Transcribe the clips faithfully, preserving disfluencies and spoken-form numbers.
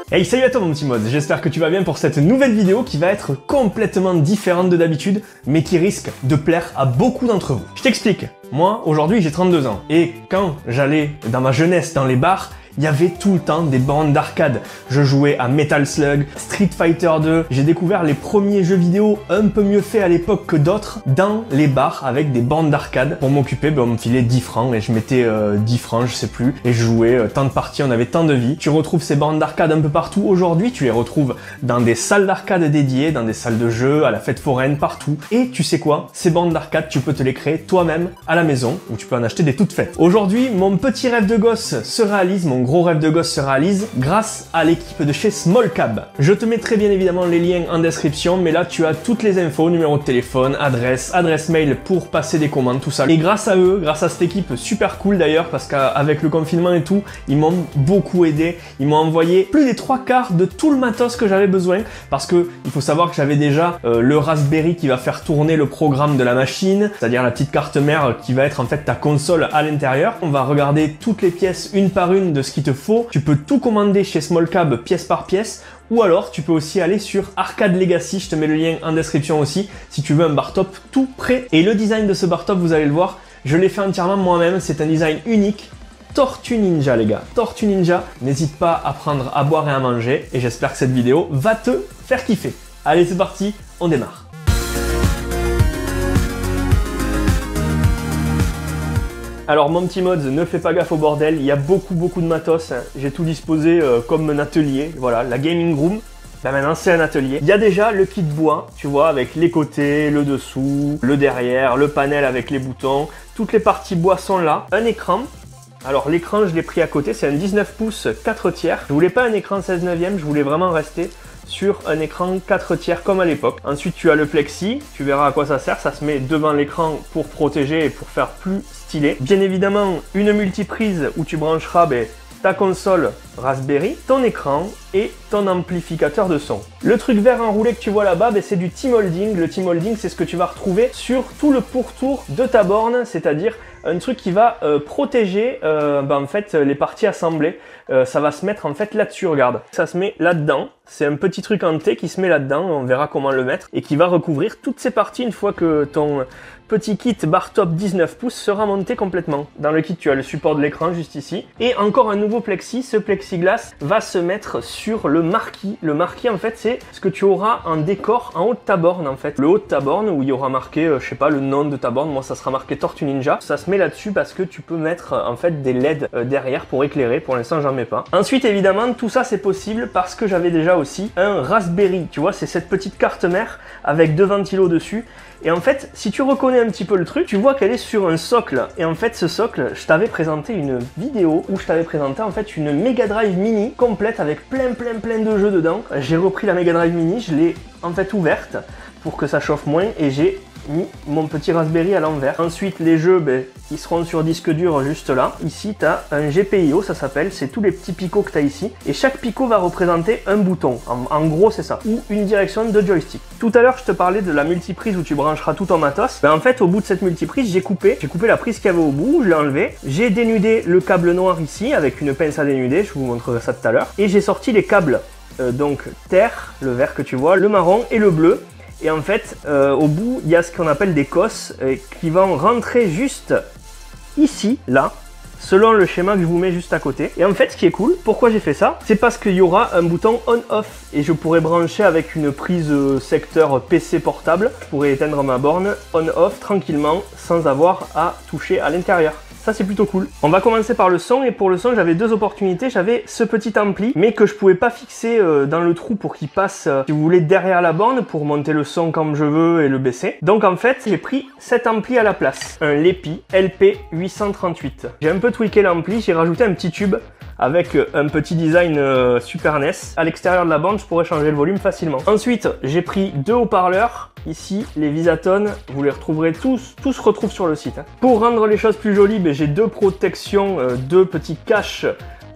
Hey, salut à toi mon petit mode, j'espère que tu vas bien pour cette nouvelle vidéo qui va être complètement différente de d'habitude, mais qui risque de plaire à beaucoup d'entre vous. Je t'explique, moi aujourd'hui j'ai trente-deux ans, et quand j'allais dans ma jeunesse dans les bars, il y avait tout le temps des bandes d'arcade. Je jouais à Metal Slug, Street Fighter deux. J'ai découvert les premiers jeux vidéo un peu mieux faits à l'époque que d'autres dans les bars avec des bandes d'arcade. Pour m'occuper, ben, on me filait dix francs et je mettais euh, dix francs, je sais plus. Et je jouais euh, tant de parties, on avait tant de vies. Tu retrouves ces bandes d'arcade un peu partout aujourd'hui. Tu les retrouves dans des salles d'arcade dédiées, dans des salles de jeux, à la fête foraine, partout. Et tu sais quoi? Ces bandes d'arcade, tu peux te les créer toi-même à la maison ou tu peux en acheter des toutes faites. Aujourd'hui, mon petit rêve de gosse se réalise, mon gros rêve de gosse se réalise grâce à l'équipe de chez Smallcab. Je te mettrai bien évidemment les liens en description, mais là tu as toutes les infos, numéro de téléphone, adresse, adresse mail pour passer des commandes, tout ça. Et grâce à eux, grâce à cette équipe super cool d'ailleurs, parce qu'avec le confinement et tout, ils m'ont beaucoup aidé. Ils m'ont envoyé plus des trois quarts de tout le matos que j'avais besoin, parce que il faut savoir que j'avais déjà euh, le Raspberry qui va faire tourner le programme de la machine, c'est-à-dire la petite carte mère qui va être en fait ta console à l'intérieur. On va regarder toutes les pièces une par une de ce qu'il te faut. Tu peux tout commander chez Smallcab pièce par pièce, ou alors tu peux aussi aller sur Arcade Legacy, je te mets le lien en description aussi, si tu veux un bar top tout prêt. Et le design de ce bar top, vous allez le voir, je l'ai fait entièrement moi-même, c'est un design unique. Tortue Ninja les gars, Tortue Ninja, n'hésite pas à prendre à boire et à manger, et j'espère que cette vidéo va te faire kiffer. Allez c'est parti, on démarre. Alors mon petit mods, ne fais pas gaffe au bordel, il y a beaucoup beaucoup de matos, hein. J'ai tout disposé euh, comme un atelier, voilà, la gaming room, là maintenant c'est un atelier. Il y a déjà le kit bois, tu vois, avec les côtés, le dessous, le derrière, le panel avec les boutons, toutes les parties bois sont là, un écran. Alors l'écran je l'ai pris à côté, c'est un dix-neuf pouces quatre tiers, je voulais pas un écran seize neuvième, je voulais vraiment rester sur un écran quatre tiers comme à l'époque. Ensuite tu as le plexi, tu verras à quoi ça sert, ça se met devant l'écran pour protéger et pour faire plus stylé. Bien évidemment une multiprise où tu brancheras ben, ta console Raspberry, ton écran et ton amplificateur de son. Le truc vert enroulé que tu vois là-bas, ben, c'est du T-Molding. Le T-Molding, c'est ce que tu vas retrouver sur tout le pourtour de ta borne, c'est-à-dire un truc qui va euh, protéger euh, ben, en fait, les parties assemblées. Euh, ça va se mettre en fait là-dessus, regarde. Ça se met là-dedans. C'est un petit truc en T qui se met là-dedans, on verra comment le mettre, et qui va recouvrir toutes ces parties une fois que ton petit kit bar top dix-neuf pouces sera monté complètement. Dans le kit, tu as le support de l'écran juste ici. Et encore un nouveau plexi. Ce plexiglas va se mettre sur le marquis. Le marquis, en fait, c'est ce que tu auras en décor en haut de ta borne, en fait. Le haut de ta borne où il y aura marqué, euh, je sais pas, le nom de ta borne. Moi, ça sera marqué Tortue Ninja. Ça se met là-dessus parce que tu peux mettre, en fait, des L E D euh, derrière pour éclairer. Pour l'instant, j'en mets pas. Ensuite, évidemment, tout ça, c'est possible parce que j'avais déjà aussi un Raspberry. Tu vois, c'est cette petite carte mère avec deux ventilos dessus. Et en fait, si tu reconnais un petit peu le truc, tu vois qu'elle est sur un socle. Et en fait, ce socle, je t'avais présenté une vidéo où je t'avais présenté en fait une Mega Drive Mini complète avec plein plein plein de jeux dedans. J'ai repris la Mega Drive Mini, je l'ai en fait ouverte pour que ça chauffe moins et j'ai mis mon petit Raspberry à l'envers. Ensuite, les jeux, ben, ils seront sur disque dur juste là. Ici, tu as un G P I O, ça s'appelle. C'est tous les petits picots que tu as ici. Et chaque picot va représenter un bouton. En, en gros, c'est ça. Ou une direction de joystick. Tout à l'heure, je te parlais de la multiprise où tu brancheras tout ton matos. Ben, en fait, au bout de cette multiprise, j'ai coupé. J'ai coupé la prise qu'il y avait au bout. Je l'ai enlevé. J'ai dénudé le câble noir ici avec une pince à dénuder. Je vous montrerai ça tout à l'heure. Et j'ai sorti les câbles. Euh, donc, terre, le vert que tu vois, le marron et le bleu. Et en fait, euh, au bout, il y a ce qu'on appelle des cosses euh, qui vont rentrer juste ici, là, selon le schéma que je vous mets juste à côté. Et en fait, ce qui est cool, pourquoi j'ai fait ça? C'est parce qu'il y aura un bouton on-off et je pourrais brancher avec une prise euh, secteur P C portable. Je pourrais éteindre ma borne on-off tranquillement sans avoir à toucher à l'intérieur. Ça c'est plutôt cool. On va commencer par le son et pour le son j'avais deux opportunités. J'avais ce petit ampli mais que je pouvais pas fixer euh, dans le trou pour qu'il passe euh, si vous voulez derrière la borne pour monter le son comme je veux et le baisser. Donc en fait j'ai pris cet ampli à la place. Un Lepi L P huit cent trente-huit. J'ai un peu tweaké l'ampli, j'ai rajouté un petit tube avec un petit design euh, Super N E S. À l'extérieur de la bande, je pourrais changer le volume facilement. Ensuite, j'ai pris deux haut-parleurs. Ici, les Visatone, vous les retrouverez tous, tous se retrouvent sur le site. Hein. Pour rendre les choses plus jolies, ben, j'ai deux protections, euh, deux petits caches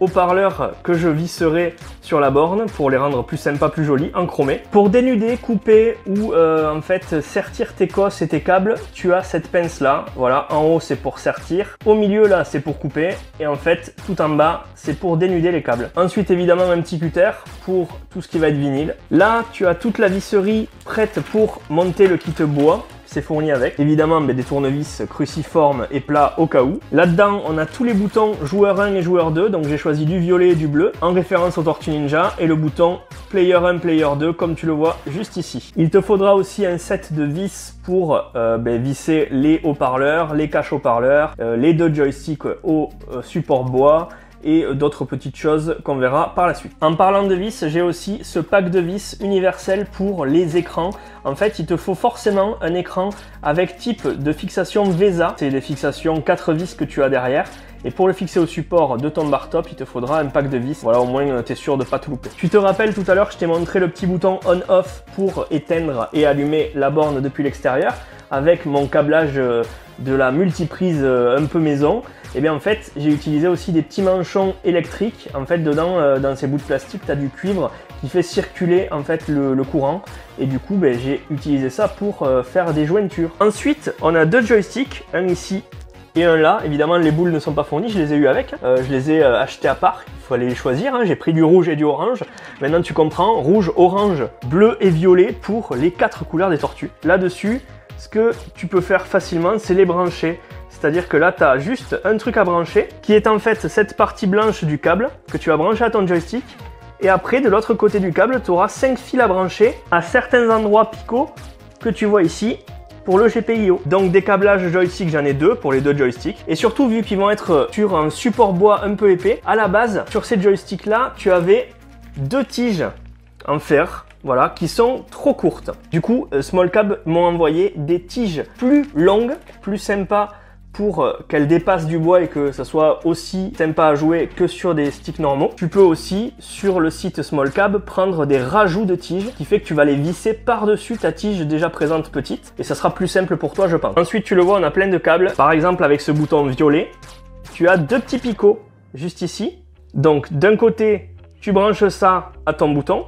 haut-parleurs que je visserai sur la borne pour les rendre plus sympas, plus jolis, en chromé. Pour dénuder, couper ou euh, en fait sertir tes cosses et tes câbles, tu as cette pince là. Voilà, en haut c'est pour sertir, au milieu là c'est pour couper et en fait tout en bas c'est pour dénuder les câbles. Ensuite évidemment un petit cutter pour tout ce qui va être vinyle. Là tu as toute la visserie prête pour monter le kit bois. C'est fourni avec. Évidemment, ben, des tournevis cruciformes et plats au cas où. Là-dedans, on a tous les boutons joueur un et joueur deux. Donc j'ai choisi du violet et du bleu en référence au Tortue Ninja. Et le bouton player un, player deux, comme tu le vois juste ici. Il te faudra aussi un set de vis pour euh, ben, visser les haut-parleurs, les caches haut-parleurs, euh, les deux joysticks au euh, support bois, et d'autres petites choses qu'on verra par la suite. En parlant de vis, j'ai aussi ce pack de vis universel pour les écrans. En fait, il te faut forcément un écran avec type de fixation VESA. C'est les fixations quatre vis que tu as derrière. Et pour le fixer au support de ton bar top, il te faudra un pack de vis. Voilà, au moins tu es sûr de pas tout louper. Tu te rappelles tout à l'heure, je t'ai montré le petit bouton on-off pour éteindre et allumer la borne depuis l'extérieur avec mon câblage de la multiprise un peu maison. Et bien en fait, j'ai utilisé aussi des petits manchons électriques. En fait, dedans, euh, dans ces bouts de plastique, tu as du cuivre qui fait circuler en fait le, le courant. Et du coup, ben, j'ai utilisé ça pour euh, faire des jointures. Ensuite, on a deux joysticks, un ici et un là. Évidemment, les boules ne sont pas fournies, je les ai eu avec. Euh, je les ai euh, achetés à part, il fallait les choisir. Hein. J'ai pris du rouge et du orange. Maintenant, tu comprends, rouge, orange, bleu et violet pour les quatre couleurs des tortues. Là-dessus, ce que tu peux faire facilement, c'est les brancher. C'est-à-dire que là, tu as juste un truc à brancher, qui est en fait cette partie blanche du câble que tu vas brancher à ton joystick. Et après, de l'autre côté du câble, tu auras cinq fils à brancher à certains endroits picots que tu vois ici pour le G P I O. Donc des câblages joystick, j'en ai deux pour les deux joysticks. Et surtout, vu qu'ils vont être sur un support bois un peu épais, à la base, sur ces joysticks-là, tu avais deux tiges en fer. Voilà, qui sont trop courtes. Du coup, Smallcab m'ont envoyé des tiges plus longues, plus sympas pour qu'elles dépassent du bois et que ça soit aussi sympa à jouer que sur des sticks normaux. Tu peux aussi, sur le site Smallcab, prendre des rajouts de tiges qui fait que tu vas les visser par-dessus ta tige déjà présente petite et ça sera plus simple pour toi, je pense. Ensuite, tu le vois, on a plein de câbles. Par exemple, avec ce bouton violet, tu as deux petits picots juste ici. Donc, d'un côté, tu branches ça à ton bouton,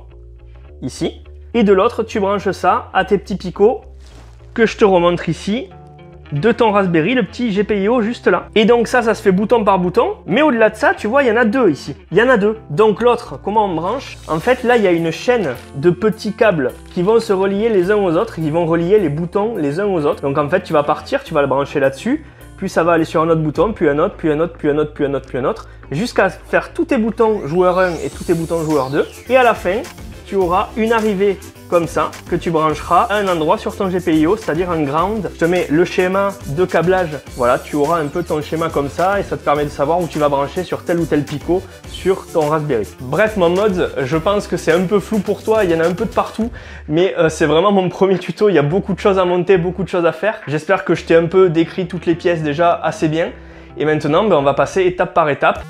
ici, et de l'autre, tu branches ça à tes petits picots que je te remontre ici, de ton Raspberry, le petit G P I O juste là. Et donc ça, ça se fait bouton par bouton, mais au-delà de ça, tu vois, il y en a deux ici. Il y en a deux. Donc l'autre, comment on branche? En fait, là, il y a une chaîne de petits câbles qui vont se relier les uns aux autres, qui vont relier les boutons les uns aux autres. Donc en fait, tu vas partir, tu vas le brancher là-dessus, puis ça va aller sur un autre bouton, puis un autre, puis un autre, puis un autre, puis un autre, puis un autre, jusqu'à faire tous tes boutons joueur un et tous tes boutons joueur deux. Et à la fin, tu auras une arrivée comme ça que tu brancheras à un endroit sur ton G P I O, c'est-à-dire un ground. Je te mets le schéma de câblage. Voilà, tu auras un peu ton schéma comme ça et ça te permet de savoir où tu vas brancher sur tel ou tel picot sur ton Raspberry. Bref, mon mode, je pense que c'est un peu flou pour toi, il y en a un peu de partout, mais euh, c'est vraiment mon premier tuto, il y a beaucoup de choses à monter, beaucoup de choses à faire. J'espère que je t'ai un peu décrit toutes les pièces déjà assez bien. Et maintenant, ben, on va passer étape par étape.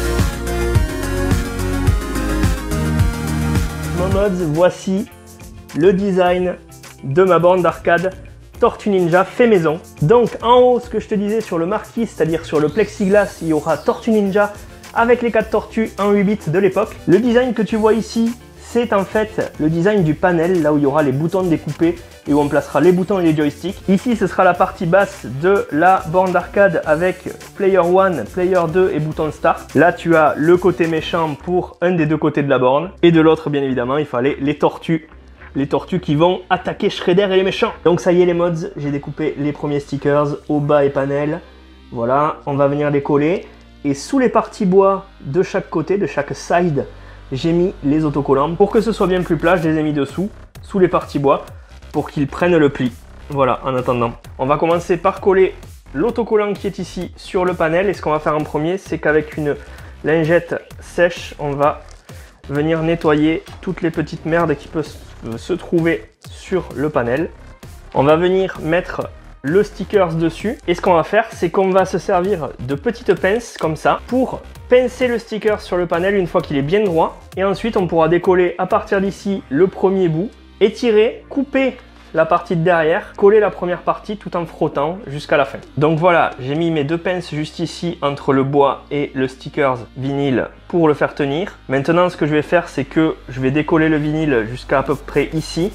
Mon mode, voici le design de ma borne d'arcade Tortue Ninja fait maison. Donc en haut, ce que je te disais sur le marquis, c'est-à-dire sur le plexiglas, il y aura Tortue Ninja avec les quatre tortues en huit bits de l'époque. Le design que tu vois ici, c'est en fait le design du panel, là où il y aura les boutons découpés et où on placera les boutons et les joysticks. Ici, ce sera la partie basse de la borne d'arcade avec Player un, Player deux et bouton Start. Là, tu as le côté méchant pour un des deux côtés de la borne. Et de l'autre, bien évidemment, il fallait les tortues. Les tortues qui vont attaquer Shredder et les méchants. Donc ça y est les mods, j'ai découpé les premiers stickers au bas et panel. Voilà, on va venir les coller. Et sous les parties bois de chaque côté, de chaque side, j'ai mis les autocollants. Pour que ce soit bien plus plat, je les ai mis dessous, sous les parties bois, pour qu'ils prennent le pli. Voilà, en attendant. On va commencer par coller l'autocollant qui est ici sur le panel. Et ce qu'on va faire en premier, c'est qu'avec une lingette sèche, on va venir nettoyer toutes les petites merdes qui peuvent se trouver sur le panel. On va venir mettre le stickers dessus et ce qu'on va faire, c'est qu'on va se servir de petites pinces comme ça pour pincer le sticker sur le panel une fois qu'il est bien droit et ensuite on pourra décoller à partir d'ici le premier bout, étirer, couper la partie de derrière, coller la première partie tout en frottant jusqu'à la fin. Donc voilà, j'ai mis mes deux pinces juste ici entre le bois et le stickers vinyle pour le faire tenir. Maintenant, ce que je vais faire, c'est que je vais décoller le vinyle jusqu'à à peu près ici.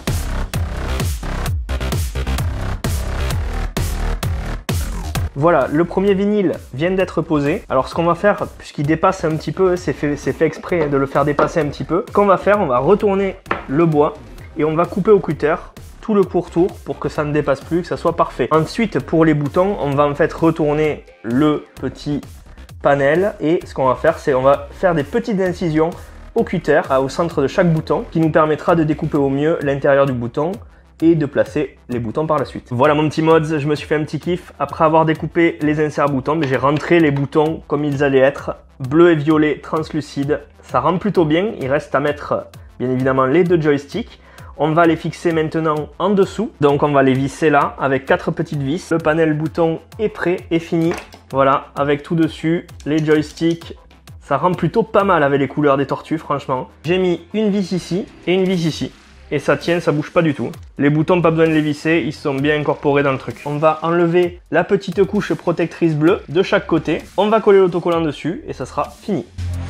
Voilà, le premier vinyle vient d'être posé. Alors ce qu'on va faire, puisqu'il dépasse un petit peu, c'est fait, c'est fait exprès de le faire dépasser un petit peu. Ce qu'on va faire, on va retourner le bois et on va couper au cutter tout le pourtour pour que ça ne dépasse plus, que ça soit parfait. Ensuite, pour les boutons, on va en fait retourner le petit panel et ce qu'on va faire, c'est on va faire des petites incisions au cutter, au centre de chaque bouton, qui nous permettra de découper au mieux l'intérieur du bouton et de placer les boutons par la suite. Voilà mon petit mods, je me suis fait un petit kiff. Après avoir découpé les inserts boutons, j'ai rentré les boutons comme ils allaient être, bleu et violet translucide. Ça rend plutôt bien, il reste à mettre bien évidemment les deux joysticks. On va les fixer maintenant en dessous, donc on va les visser là avec quatre petites vis. Le panel bouton est prêt et fini. Voilà, avec tout dessus, les joysticks. Ça rend plutôt pas mal avec les couleurs des tortues, franchement. J'ai mis une vis ici et une vis ici. Et ça tient, ça bouge pas du tout. Les boutons, pas besoin de les visser, ils sont bien incorporés dans le truc. On va enlever la petite couche protectrice bleue de chaque côté. On va coller l'autocollant dessus et ça sera fini.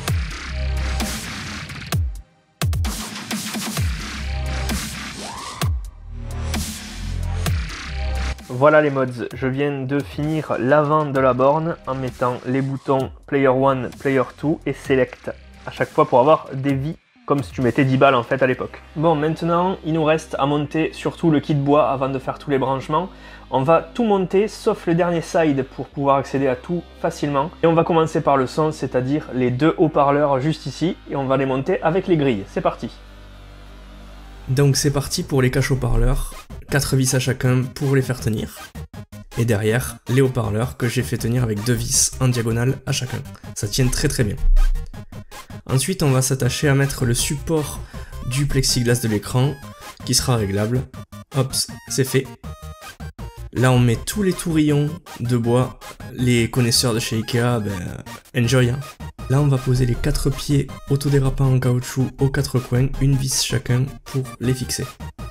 Voilà les mods, je viens de finir l'avant de la borne en mettant les boutons Player un, Player deux et Select à chaque fois pour avoir des vies comme si tu mettais dix balles en fait à l'époque. Bon, maintenant il nous reste à monter surtout le kit bois avant de faire tous les branchements. On va tout monter sauf le dernier side pour pouvoir accéder à tout facilement. Et on va commencer par le son, c'est-à-dire les deux haut-parleurs juste ici et on va les monter avec les grilles. C'est parti. Donc c'est parti pour les caches haut-parleurs, quatre vis à chacun pour les faire tenir. Et derrière, les haut-parleurs que j'ai fait tenir avec deux vis en diagonale à chacun. Ça tient très très bien. Ensuite, on va s'attacher à mettre le support du plexiglas de l'écran qui sera réglable. Hop, c'est fait. Là, on met tous les tourillons de bois. Les connaisseurs de chez Ikea, ben, enjoy. Hein. Là, on va poser les quatre pieds autodérapants en caoutchouc aux quatre coins, une vis chacun pour les fixer.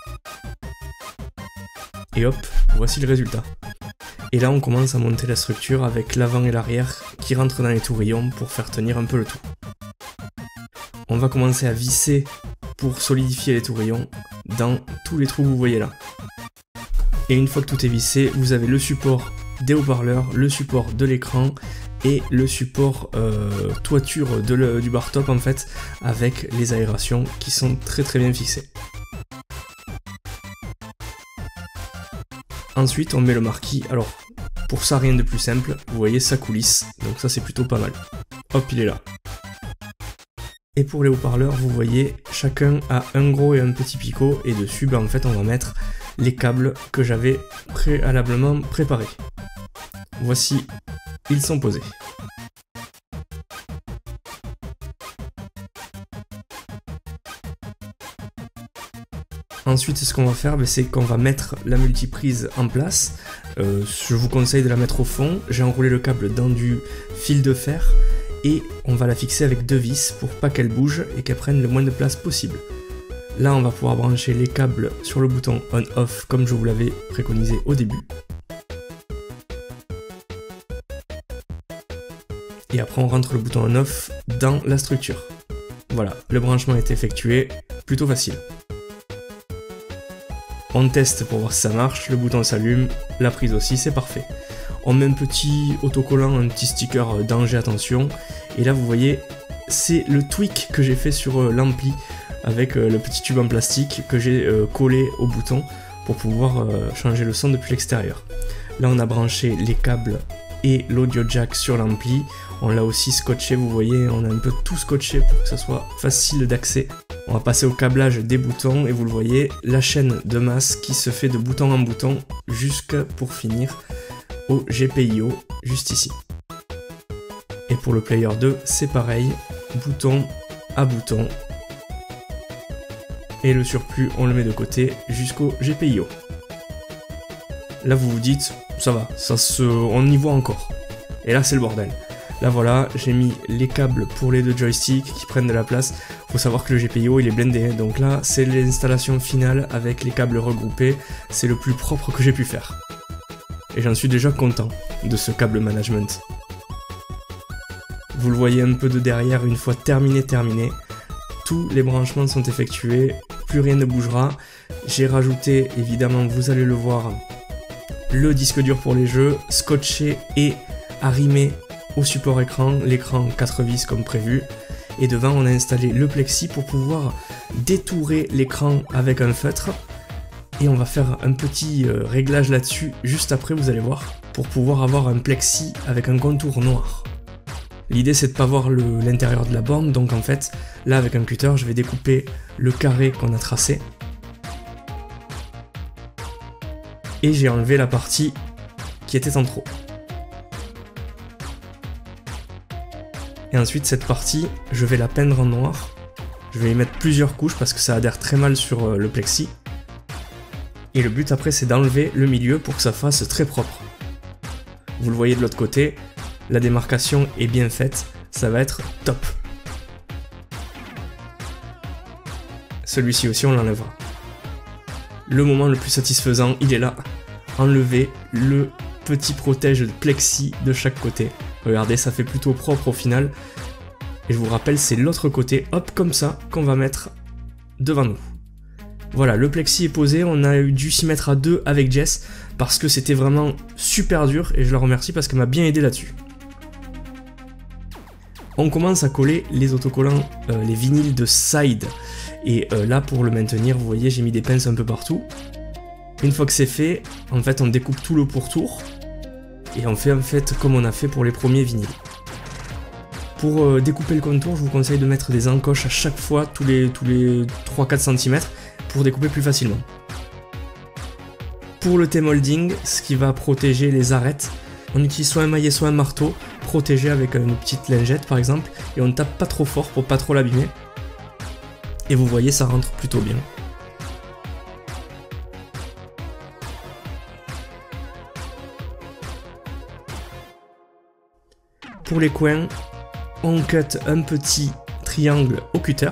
Et hop, voici le résultat. Et là, on commence à monter la structure avec l'avant et l'arrière qui rentrent dans les tourillons pour faire tenir un peu le tout. On va commencer à visser pour solidifier les tourillons dans tous les trous que vous voyez là. Et une fois que tout est vissé, vous avez le support des haut-parleurs, le support de l'écran et le support euh, toiture de le, du bar top en fait, avec les aérations qui sont très très bien fixées. Ensuite, on met le marquis. Alors, pour ça, rien de plus simple. Vous voyez, ça coulisse. Donc ça, c'est plutôt pas mal. Hop, il est là. Et pour les haut-parleurs, vous voyez, chacun a un gros et un petit picot. Et dessus, ben, en fait, on va mettre les câbles que j'avais préalablement préparés. Voici, ils sont posés. Ensuite, ce qu'on va faire, c'est qu'on va mettre la multiprise en place. Euh, je vous conseille de la mettre au fond. J'ai enroulé le câble dans du fil de fer et on va la fixer avec deux vis pour pas qu'elle bouge et qu'elle prenne le moins de place possible. Là, on va pouvoir brancher les câbles sur le bouton on-off comme je vous l'avais préconisé au début. Et après, on rentre le bouton on-off dans la structure. Voilà, le branchement est effectué, plutôt facile. On teste pour voir si ça marche, le bouton s'allume, la prise aussi, c'est parfait. On met un petit autocollant, un petit sticker danger attention, et là vous voyez, c'est le tweak que j'ai fait sur euh, l'ampli, avec euh, le petit tube en plastique que j'ai euh, collé au bouton pour pouvoir euh, changer le son depuis l'extérieur. Là on a branché les câbles et l'audio jack sur l'ampli, on l'a aussi scotché, vous voyez, on a un peu tout scotché pour que ça soit facile d'accès. On va passer au câblage des boutons et vous le voyez, la chaîne de masse qui se fait de bouton en bouton jusqu'à pour finir au G P I O juste ici. Et pour le player deux, c'est pareil, bouton à bouton. Et le surplus, on le met de côté jusqu'au G P I O. Là vous vous dites, ça va, ça se, on y voit encore. Et là c'est le bordel. Là voilà, j'ai mis les câbles pour les deux joysticks qui prennent de la place. Faut savoir que le G P I O il est blindé, donc là c'est l'installation finale avec les câbles regroupés. C'est le plus propre que j'ai pu faire. Et j'en suis déjà content de ce câble management. Vous le voyez un peu de derrière, une fois terminé, terminé. Tous les branchements sont effectués, plus rien ne bougera. J'ai rajouté, évidemment, vous allez le voir, le disque dur pour les jeux, scotché et arrimé au support écran, l'écran quatre vis comme prévu. Et devant, on a installé le plexi pour pouvoir détourer l'écran avec un feutre. Et on va faire un petit euh, réglage là-dessus juste après, vous allez voir, pour pouvoir avoir un plexi avec un contour noir. L'idée c'est de ne pas voir l'intérieur de la borne, donc en fait, là avec un cutter, je vais découper le carré qu'on a tracé. Et j'ai enlevé la partie qui était en trop. Et ensuite cette partie, je vais la peindre en noir. Je vais y mettre plusieurs couches parce que ça adhère très mal sur le plexi. Et le but après c'est d'enlever le milieu pour que ça fasse très propre. Vous le voyez de l'autre côté, la démarcation est bien faite, ça va être top. Celui-ci aussi on l'enlèvera. Le moment le plus satisfaisant, il est là. Enlever le petit protège de plexi de chaque côté. Regardez, ça fait plutôt propre au final. Et je vous rappelle, c'est l'autre côté, hop, comme ça, qu'on va mettre devant nous. Voilà, le plexi est posé, on a dû s'y mettre à deux avec Jess, parce que c'était vraiment super dur, et je la remercie parce qu'elle m'a bien aidé là-dessus. On commence à coller les autocollants, euh, les vinyles de side. Et euh, là, pour le maintenir, vous voyez, j'ai mis des pinces un peu partout. Une fois que c'est fait, en fait, on découpe tout le pourtour. Et on fait en fait comme on a fait pour les premiers vinyles. Pour euh, découper le contour, je vous conseille de mettre des encoches à chaque fois, tous les, tous les trois à quatre centimètres, pour découper plus facilement. Pour le T-molding, ce qui va protéger les arêtes, on utilise soit un maillet, soit un marteau, protégé avec une petite lingette par exemple, et on ne tape pas trop fort pour pas trop l'abîmer. Et vous voyez, ça rentre plutôt bien. Pour les coins, on cut un petit triangle au cutter.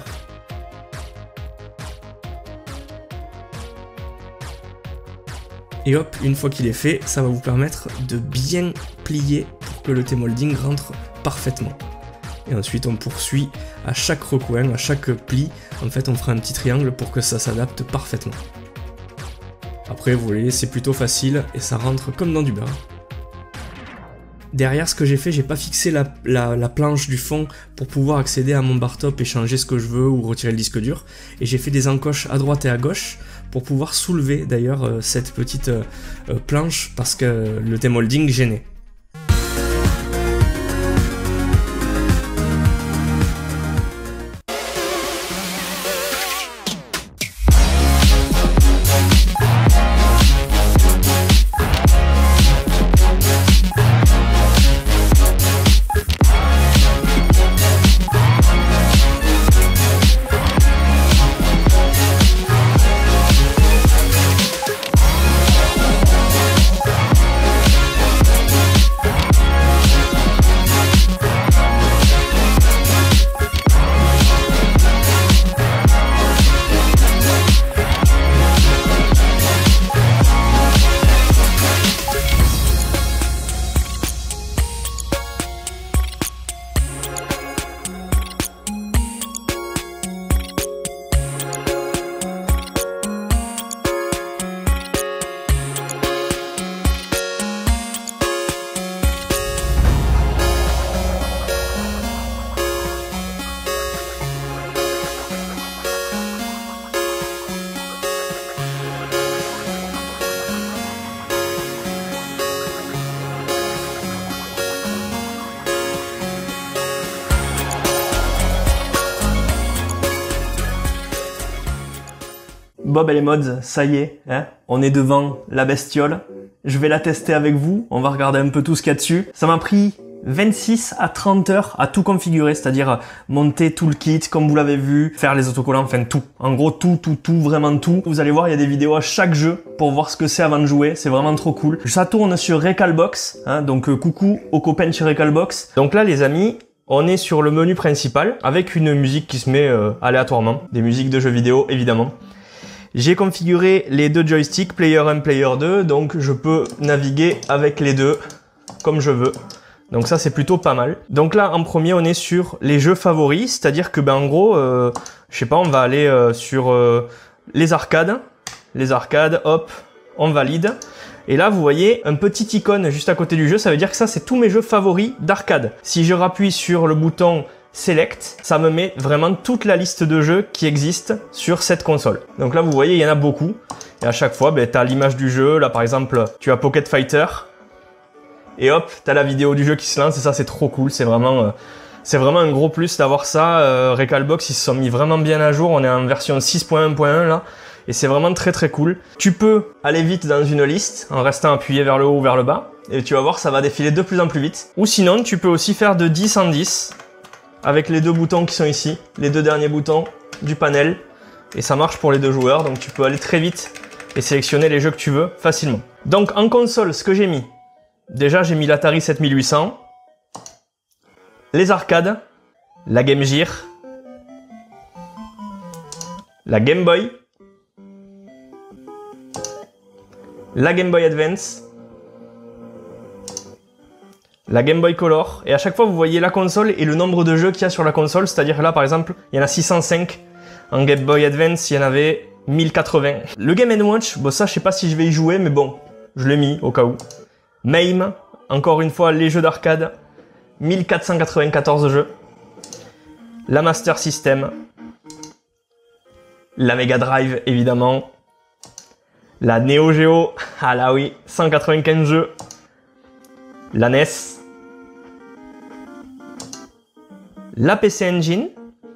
Et hop, une fois qu'il est fait, ça va vous permettre de bien plier pour que le T-molding rentre parfaitement. Et ensuite on poursuit à chaque recoin, à chaque pli, en fait on fera un petit triangle pour que ça s'adapte parfaitement. Après vous voyez, c'est plutôt facile et ça rentre comme dans du beurre. Derrière ce que j'ai fait, j'ai pas fixé la, la, la planche du fond pour pouvoir accéder à mon bar top et changer ce que je veux ou retirer le disque dur. Et j'ai fait des encoches à droite et à gauche pour pouvoir soulever d'ailleurs euh, cette petite euh, euh, planche parce que le T-molding gênait. Bon ben les mods, ça y est, hein, on est devant la bestiole. Je vais la tester avec vous, on va regarder un peu tout ce qu'il y a dessus. Ça m'a pris vingt-six à trente heures à tout configurer, c'est-à-dire monter tout le kit comme vous l'avez vu, faire les autocollants, enfin tout. En gros tout, tout, tout, vraiment tout. Vous allez voir, il y a des vidéos à chaque jeu pour voir ce que c'est avant de jouer, c'est vraiment trop cool. Ça tourne sur Recalbox, hein, donc euh, coucou aux copains chez Recalbox. Donc là les amis, on est sur le menu principal avec une musique qui se met euh, aléatoirement, des musiques de jeux vidéo évidemment. J'ai configuré les deux joysticks, Player un, Player deux, donc je peux naviguer avec les deux comme je veux. Donc ça c'est plutôt pas mal. Donc là en premier on est sur les jeux favoris, c'est-à-dire que ben en gros, euh, je sais pas, on va aller euh, sur euh, les arcades, les arcades, hop, on valide. Et là vous voyez un petit icône juste à côté du jeu, ça veut dire que ça c'est tous mes jeux favoris d'arcade. Si je rappuie sur le bouton Select, ça me met vraiment toute la liste de jeux qui existent sur cette console. Donc là vous voyez il y en a beaucoup. Et à chaque fois ben, tu as l'image du jeu, là par exemple tu as Pocket Fighter. Et hop, tu as la vidéo du jeu qui se lance et ça c'est trop cool, c'est vraiment, euh, c'est vraiment un gros plus d'avoir ça. Euh, Recalbox ils se sont mis vraiment bien à jour, on est en version six point un point un là. Et c'est vraiment très très cool. Tu peux aller vite dans une liste en restant appuyé vers le haut ou vers le bas. Et tu vas voir, ça va défiler de plus en plus vite. Ou sinon, tu peux aussi faire de dix en dix avec les deux boutons qui sont ici, les deux derniers boutons du panel. Et ça marche pour les deux joueurs, donc tu peux aller très vite et sélectionner les jeux que tu veux facilement. Donc en console, ce que j'ai mis, déjà j'ai mis l'Atari sept mille huit cents, les arcades, la Game Gear, la Game Boy, la Game Boy Advance, la Game Boy Color, et à chaque fois vous voyez la console et le nombre de jeux qu'il y a sur la console, c'est-à-dire là par exemple il y en a six cent cinq, en Game Boy Advance il y en avait mille quatre-vingts. Le Game and Watch, bon ça je sais pas si je vais y jouer mais bon, je l'ai mis au cas où. MAME, encore une fois les jeux d'arcade, mille quatre cent quatre-vingt-quatorze jeux. La Master System, la Mega Drive évidemment, la Neo Geo, ah là oui, cent quatre-vingt-quinze jeux, la N E S, la P C Engine.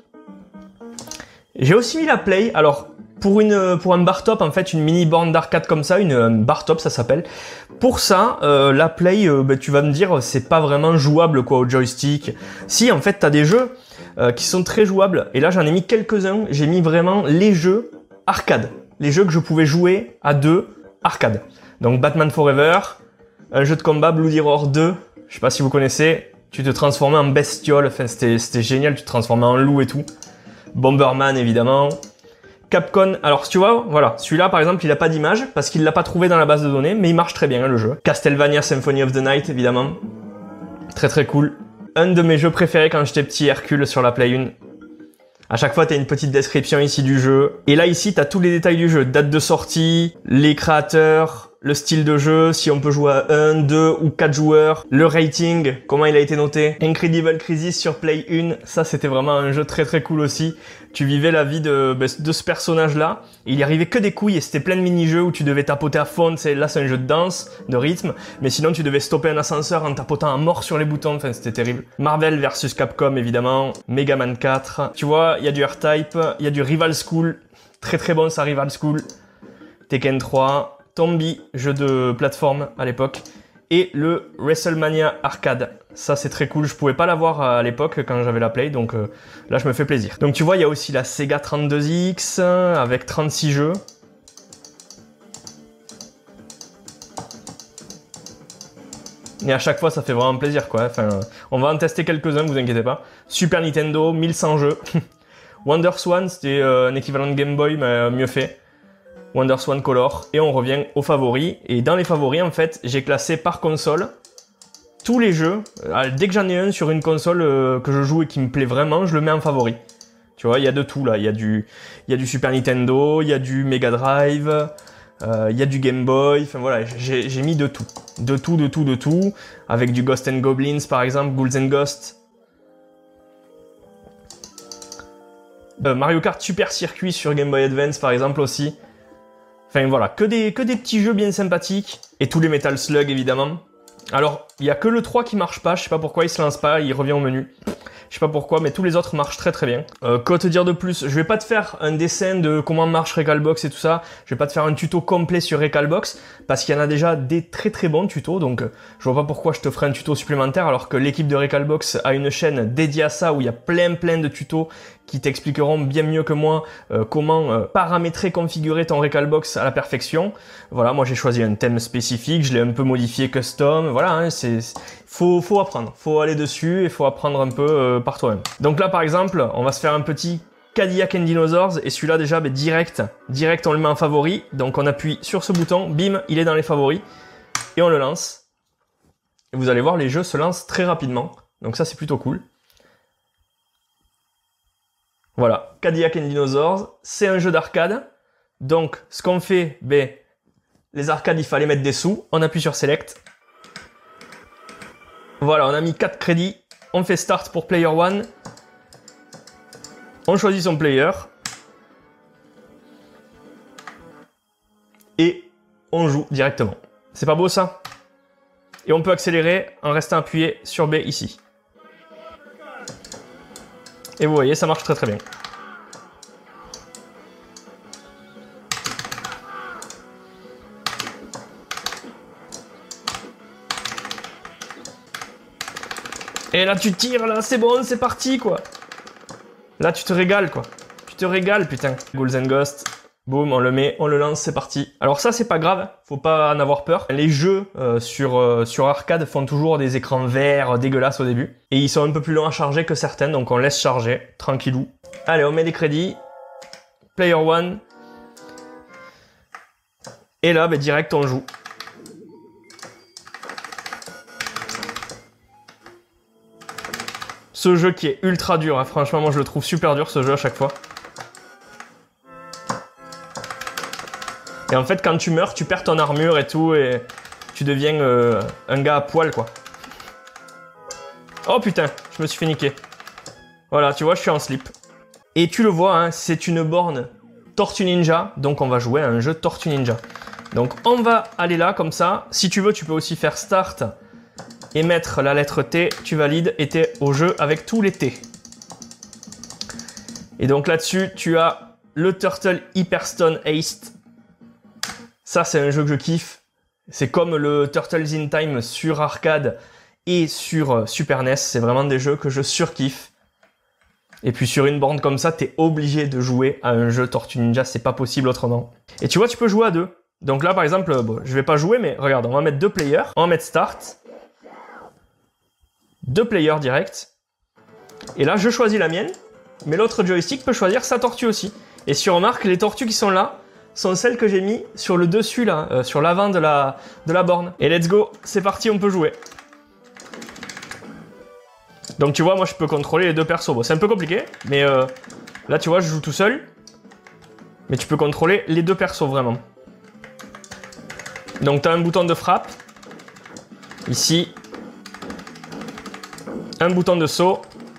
J'ai aussi mis la Play, alors pour, une, pour un bar top, en fait, une mini borne d'arcade comme ça, une bar top ça s'appelle. Pour ça, euh, la Play, euh, bah, tu vas me dire, c'est pas vraiment jouable quoi au joystick. Si, en fait, t'as des jeux euh, qui sont très jouables, et là j'en ai mis quelques-uns, j'ai mis vraiment les jeux arcade. Les jeux que je pouvais jouer à deux arcade. Donc Batman Forever, un jeu de combat Bloody Roar deux, je sais pas si vous connaissez, tu te transformais en bestiole, enfin c'était c'était génial, tu te transformais en loup et tout. Bomberman évidemment. Capcom, alors tu vois, voilà, celui-là par exemple il a pas d'image parce qu'il l'a pas trouvé dans la base de données, mais il marche très bien hein, le jeu. Castlevania Symphony of the Night évidemment, très très cool. Un de mes jeux préférés quand j'étais petit, Hercule sur la Play un. À chaque fois, tu as une petite description ici du jeu. Et là, ici, tu as tous les détails du jeu. Date de sortie, les créateurs, le style de jeu, si on peut jouer à un, deux ou quatre joueurs, le rating, comment il a été noté. Incredible Crisis sur Play un, ça c'était vraiment un jeu très très cool aussi. Tu vivais la vie de, de ce personnage-là. Il y arrivait que des couilles et c'était plein de mini-jeux où tu devais tapoter à fond. Là, c'est un jeu de danse, de rythme. Mais sinon, tu devais stopper un ascenseur en tapotant à mort sur les boutons. Enfin, c'était terrible. Marvel versus Capcom, évidemment. Mega Man quatre. Tu vois, il y a du R-Type, il y a du Rival School. Très très bon, ça, Rival School. Tekken trois. Tombi, jeu de plateforme à l'époque. Et le WrestleMania Arcade. Ça, c'est très cool. Je pouvais pas l'avoir à l'époque quand j'avais la Play, donc euh, là, je me fais plaisir. Donc, tu vois, il y a aussi la Sega trente-deux X avec trente-six jeux. Et à chaque fois, ça fait vraiment plaisir, quoi. Enfin, on va en tester quelques-uns, vous inquiétez pas. Super Nintendo, mille cent jeux. WonderSwan, c'était euh, un équivalent de Game Boy, mais euh, mieux fait. WonderSwan Color. Et on revient aux favoris. Et dans les favoris, en fait, j'ai classé par console tous les jeux. Dès que j'en ai un sur une console euh, que je joue et qui me plaît vraiment, je le mets en favori. Tu vois, il y a de tout là. Il y a du, il y a du Super Nintendo, il y a du Mega Drive, euh, il y a du Game Boy. Enfin voilà, j'ai, j'ai mis de tout. De tout, de tout, de tout. Avec du Ghosts and Goblins par exemple, Ghouls and Ghosts. Euh, Mario Kart Super Circuit sur Game Boy Advance par exemple aussi. Enfin voilà, que des, que des petits jeux bien sympathiques. Et tous les Metal Slug évidemment. Alors, il n'y a que le trois qui marche pas, je sais pas pourquoi il se lance pas, il revient au menu. Je sais pas pourquoi, mais tous les autres marchent très très bien. Euh, quoi te dire de plus? Je vais pas te faire un dessin de comment marche Recalbox et tout ça. Je vais pas te faire un tuto complet sur Recalbox parce qu'il y en a déjà des très très bons tutos. Donc je vois pas pourquoi je te ferai un tuto supplémentaire alors que l'équipe de Recalbox a une chaîne dédiée à ça où il y a plein plein de tutos qui t'expliqueront bien mieux que moi euh, comment euh, paramétrer, configurer ton Recalbox à la perfection. Voilà, moi j'ai choisi un thème spécifique, je l'ai un peu modifié custom. Voilà, hein, c'est faut faut apprendre, faut aller dessus et faut apprendre un peu euh, par toi-même. Donc là par exemple, on va se faire un petit Cadillac and Dinosaurs et celui-là déjà ben, direct, direct on le met en favori. Donc on appuie sur ce bouton, bim, il est dans les favoris et on le lance. Et vous allez voir, les jeux se lancent très rapidement. Donc ça c'est plutôt cool. Voilà, Cadillac and Dinosaurs, c'est un jeu d'arcade. Donc, ce qu'on fait, ben, les arcades, il fallait mettre des sous. On appuie sur Select. Voilà, on a mis quatre crédits. On fait Start pour Player one. On choisit son player. Et on joue directement. C'est pas beau ça? Et on peut accélérer en restant appuyé sur B ici. Et vous voyez, ça marche très très bien. Et là tu tires, là c'est bon, c'est parti quoi. Là tu te régales quoi. Tu te régales putain. Ghouls and Ghosts. Boum, on le met, on le lance, c'est parti. Alors ça c'est pas grave, faut pas en avoir peur. Les jeux euh, sur, euh, sur arcade font toujours des écrans verts dégueulasses au début. Et ils sont un peu plus longs à charger que certaines, donc on laisse charger, tranquillou. Allez, on met des crédits. Player one. Et là, bah, direct on joue. Ce jeu qui est ultra dur, hein. Franchement moi je le trouve super dur ce jeu à chaque fois. Et en fait, quand tu meurs, tu perds ton armure et tout, et tu deviens euh, un gars à poil, quoi. Oh putain, je me suis fait niquer. Voilà, tu vois, je suis en slip. Et tu le vois, hein, c'est une borne Tortue Ninja, donc on va jouer à un jeu Tortue Ninja. Donc on va aller là, comme ça. Si tu veux, tu peux aussi faire Start et mettre la lettre T, tu valides, et t'es au jeu avec tous les T. Et donc là-dessus, tu as le Turtle Hyperstone Haste. Ça, c'est un jeu que je kiffe. C'est comme le Turtles in Time sur arcade et sur Super N E S. C'est vraiment des jeux que je surkiffe. Et puis sur une borne comme ça, t'es obligé de jouer à un jeu Tortue Ninja. C'est pas possible autrement. Et tu vois, tu peux jouer à deux. Donc là, par exemple, bon, je vais pas jouer, mais regarde, on va mettre deux players. On va mettre Start. Deux players direct. Et là, je choisis la mienne. Mais l'autre joystick peut choisir sa tortue aussi. Et si on remarque, les tortues qui sont là sont celles que j'ai mis sur le dessus là, euh, sur l'avant de la, de la borne. Et let's go, c'est parti, on peut jouer. Donc tu vois, moi je peux contrôler les deux persos. Bon, c'est un peu compliqué, mais euh, là tu vois, je joue tout seul. Mais tu peux contrôler les deux persos vraiment. Donc tu as un bouton de frappe. Ici. Un bouton de saut.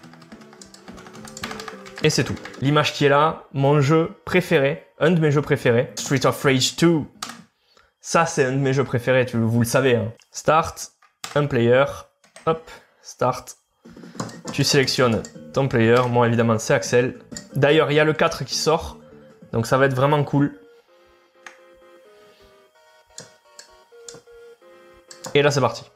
Et c'est tout. L'image qui est là, mon jeu préféré, un de mes jeux préférés, Street of Rage deux. Ça, c'est un de mes jeux préférés, tu, vous le savez. Hein. Start, un player, hop, start. Tu sélectionnes ton player, moi évidemment c'est Axel. D'ailleurs, il y a le quatre qui sort, donc ça va être vraiment cool. Et là, c'est parti.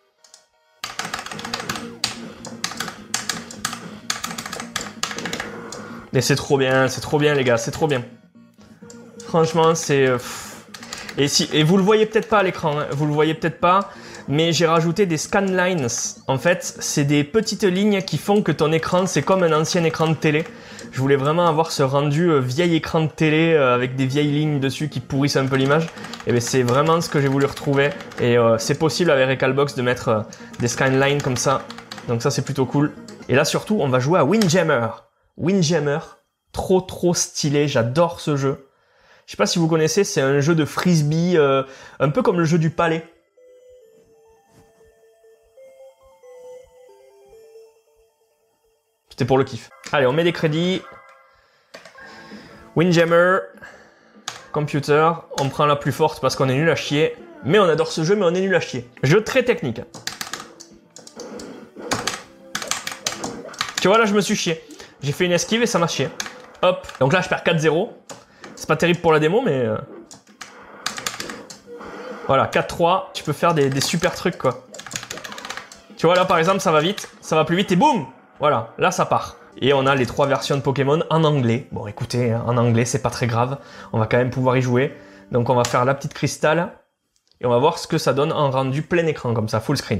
Et c'est trop bien, c'est trop bien les gars, c'est trop bien. Franchement, c'est... Euh, et, si, et vous le voyez peut-être pas à l'écran, hein, vous le voyez peut-être pas, mais j'ai rajouté des scanlines. En fait, c'est des petites lignes qui font que ton écran, c'est comme un ancien écran de télé. Je voulais vraiment avoir ce rendu euh, vieil écran de télé euh, avec des vieilles lignes dessus qui pourrissent un peu l'image. Et bien c'est vraiment ce que j'ai voulu retrouver. Et euh, c'est possible avec Recalbox de mettre euh, des scanlines comme ça. Donc ça, c'est plutôt cool. Et là, surtout, on va jouer à Windjammer. Windjammer, trop trop stylé, j'adore ce jeu. Je sais pas si vous connaissez, c'est un jeu de frisbee, euh, un peu comme le jeu du palais. C'était pour le kiff. Allez, on met des crédits. Windjammer, computer, on prend la plus forte parce qu'on est nul à chier. Mais on adore ce jeu, mais on est nul à chier. Jeu très technique. Tu vois, là, je me suis chié. J'ai fait une esquive et ça m'a chié. Hop. Donc là, je perds quatre zéro. C'est pas terrible pour la démo, mais... Euh... Voilà, quatre trois. Tu peux faire des, des super trucs, quoi. Tu vois, là, par exemple, ça va vite. Ça va plus vite et boum. Voilà, là, ça part. Et on a les trois versions de Pokémon en anglais. Bon, écoutez, en anglais, c'est pas très grave. On va quand même pouvoir y jouer. Donc, on va faire la petite cristal. Et on va voir ce que ça donne en rendu plein écran, comme ça, full screen.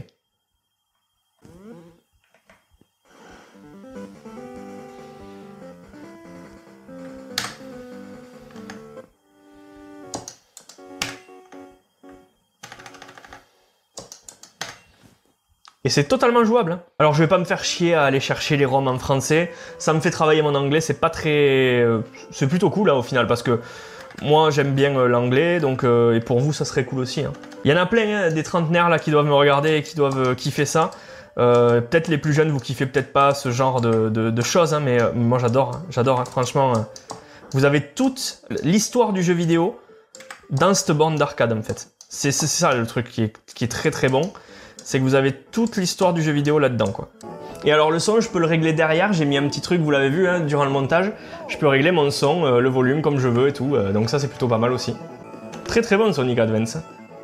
Et c'est totalement jouable. Hein. Alors je vais pas me faire chier à aller chercher les ROM en français. Ça me fait travailler mon anglais, c'est pas très... Euh, c'est plutôt cool là au final parce que moi j'aime bien euh, l'anglais, donc euh, et pour vous ça serait cool aussi. Hein. Il y en a plein hein, des trentenaires là qui doivent me regarder et qui doivent euh, kiffer ça. Euh, peut-être les plus jeunes vous kiffez peut-être pas ce genre de, de, de choses, hein, mais euh, moi j'adore, hein, j'adore hein, franchement. Euh, vous avez toute l'histoire du jeu vidéo dans cette borne d'arcade en fait. C'est ça le truc qui est, qui est très très bon. C'est que vous avez toute l'histoire du jeu vidéo là-dedans, quoi. Et alors le son, je peux le régler derrière, j'ai mis un petit truc, vous l'avez vu, hein, durant le montage. Je peux régler mon son, euh, le volume comme je veux et tout, euh, donc ça c'est plutôt pas mal aussi. Très très bon Sonic Advance.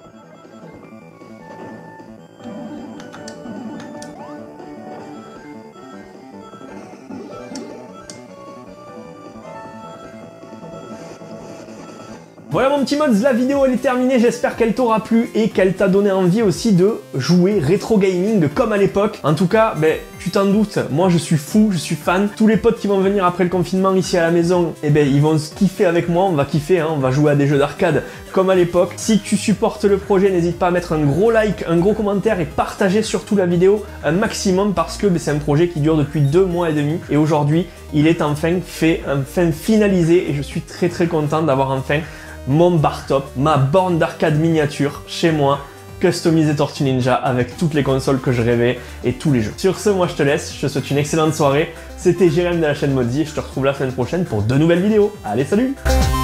Voilà mon petit mods, la vidéo elle est terminée, j'espère qu'elle t'aura plu et qu'elle t'a donné envie aussi de jouer rétro gaming comme à l'époque. En tout cas, ben, tu t'en doutes, moi je suis fou, je suis fan. Tous les potes qui vont venir après le confinement ici à la maison, eh ben, ils vont se kiffer avec moi, on va kiffer, hein, on va jouer à des jeux d'arcade comme à l'époque. Si tu supportes le projet, n'hésite pas à mettre un gros like, un gros commentaire et partager surtout la vidéo un maximum parce que ben, c'est un projet qui dure depuis deux mois et demi et aujourd'hui il est enfin fait, enfin finalisé et je suis très très content d'avoir enfin mon bar top, ma borne d'arcade miniature chez moi, customisée Tortue Ninja avec toutes les consoles que je rêvais et tous les jeux. Sur ce, moi je te laisse, je te souhaite une excellente soirée. C'était Jérém de la chaîne Modzy et je te retrouve la semaine prochaine pour de nouvelles vidéos. Allez, salut!